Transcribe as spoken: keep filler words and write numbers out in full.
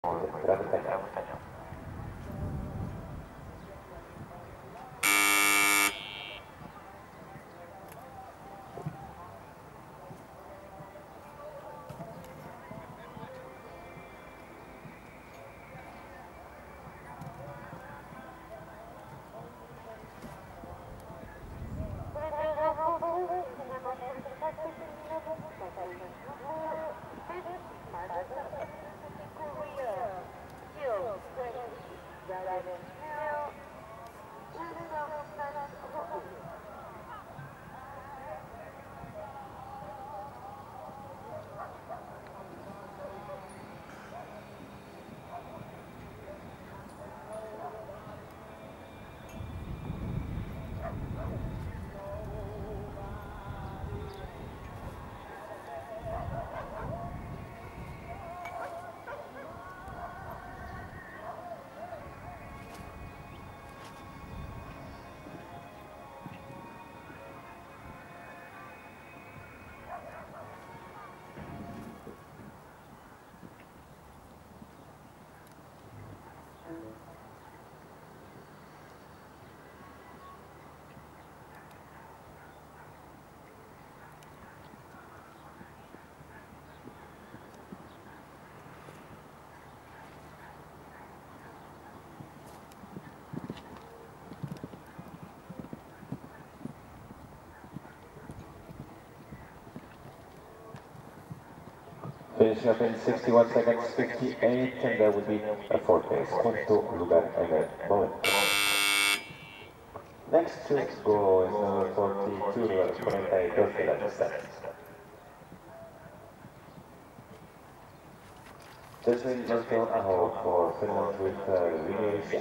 Grande Cañón. Finishing up in sixty-one seconds, fifty-eight, and there will be a fourth place. Quinto lugar en el momento. Next to go is number forty-two, lugar cuarenta y dos de la lista. Jasmine Merkel Aho for Finland with uh, Vinny